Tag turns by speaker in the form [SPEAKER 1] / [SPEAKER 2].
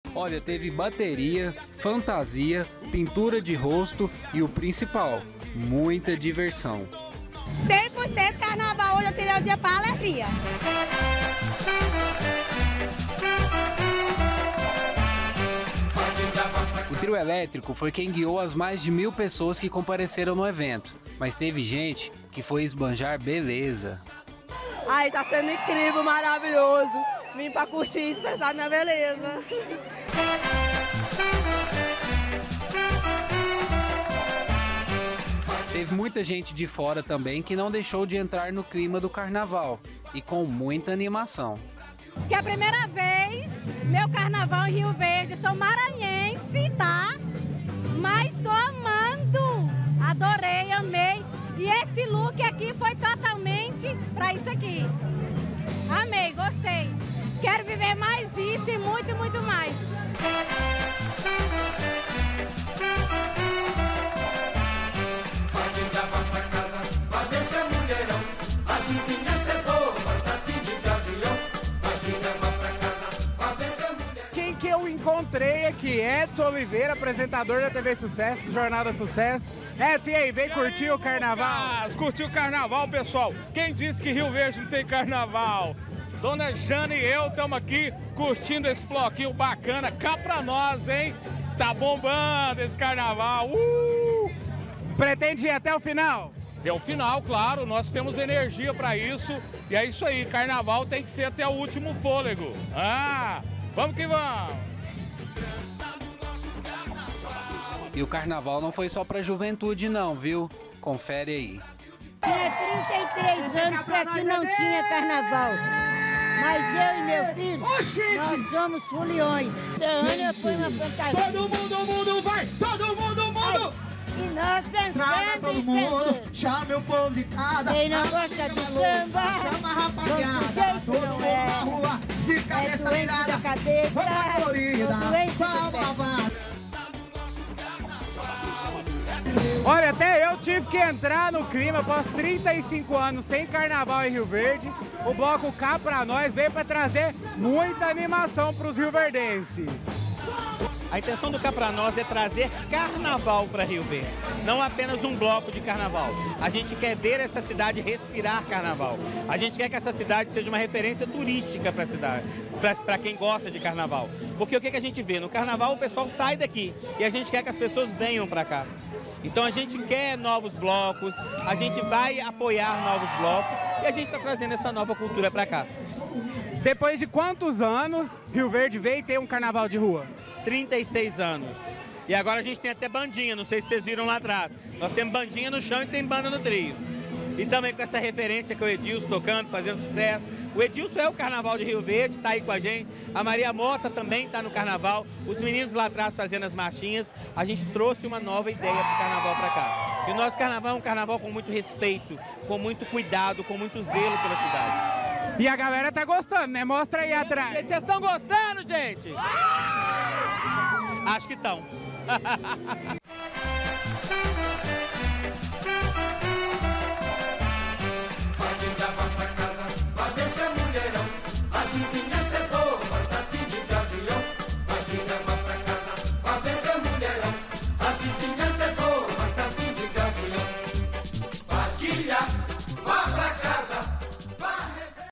[SPEAKER 1] Olha, teve bateria, fantasia, pintura de rosto e o principal, muita diversão.
[SPEAKER 2] 100% carnaval, hoje eu tirei o dia para alegria.
[SPEAKER 1] O trio elétrico foi quem guiou as mais de 1000 pessoas que compareceram no evento, mas teve gente que foi esbanjar beleza.
[SPEAKER 2] Ai, tá sendo incrível, maravilhoso. Vim pra curtir e expressar minha beleza.
[SPEAKER 1] Teve muita gente de fora também que não deixou de entrar no clima do carnaval e com muita animação.
[SPEAKER 3] Que é a primeira vez meu carnaval em Rio Verde, sou maranhense, tá? Mas tô amando, adorei, amei. E esse look aqui foi totalmente pra isso aqui. Amei, gostei. Quero viver mais isso e muito, muito mais.
[SPEAKER 4] Quem que eu encontrei aqui? Edson Oliveira, apresentador da TV Sucesso, do Jornada Sucesso. Edson, e aí, vem curtir o carnaval?
[SPEAKER 5] Curtiu o carnaval, pessoal? Quem disse que Rio Verde não tem carnaval? Dona Jane e eu estamos aqui curtindo esse bloquinho bacana. Cá pra nós, hein? Tá bombando esse carnaval.
[SPEAKER 4] Pretende ir até o final?
[SPEAKER 5] Até o final, claro. Nós temos energia para isso. E é isso aí. Carnaval tem que ser até o último fôlego. Vamos que vamos!
[SPEAKER 1] E o carnaval não foi só pra juventude não, viu? Confere aí.
[SPEAKER 6] Tinha 33 anos que aqui não tinha carnaval. Mas eu e meu filho, nós somos foliões. Ana foi uma fantasia.
[SPEAKER 7] Todo mundo vai! Todo mundo!
[SPEAKER 6] E nós pensando
[SPEAKER 7] todo
[SPEAKER 6] em
[SPEAKER 7] mundo,
[SPEAKER 6] ser.
[SPEAKER 7] chame o povo de casa.
[SPEAKER 6] Quem não gosta de samba,
[SPEAKER 7] chama a rapaziada. Todo mundo na rua, de cabeça virada. Roupa colorida, palma.
[SPEAKER 4] Olha, até eu tive que entrar no clima após 35 anos sem carnaval em Rio Verde. O bloco Cá Pra Nós veio para trazer muita animação para os rioverdenses.
[SPEAKER 8] A intenção do Cá Pra Nós é trazer carnaval para Rio Verde, não apenas um bloco de carnaval. A gente quer ver essa cidade respirar carnaval. A gente quer que essa cidade seja uma referência turística para a cidade, para quem gosta de carnaval. Porque o que a gente vê? No carnaval o pessoal sai daqui e a gente quer que as pessoas venham para cá. Então a gente quer novos blocos, a gente vai apoiar novos blocos e a gente está trazendo essa nova cultura para cá.
[SPEAKER 4] Depois de quantos anos Rio Verde veio ter um carnaval de rua?
[SPEAKER 8] 36 anos. E agora a gente tem até bandinha, não sei se vocês viram lá atrás. Nós temos bandinha no chão e tem banda no trio. E também com essa referência que o Edilson tocando, fazendo sucesso. O Edilson é o Carnaval de Rio Verde, está aí com a gente. A Maria Mota também está no Carnaval. Os meninos lá atrás fazendo as marchinhas. A gente trouxe uma nova ideia para o Carnaval para cá. E o nosso Carnaval é um Carnaval com muito respeito, com muito cuidado, com muito zelo pela cidade.
[SPEAKER 4] E a galera tá gostando, né? Mostra aí atrás.
[SPEAKER 8] Vocês estão gostando, gente? Acho que estão.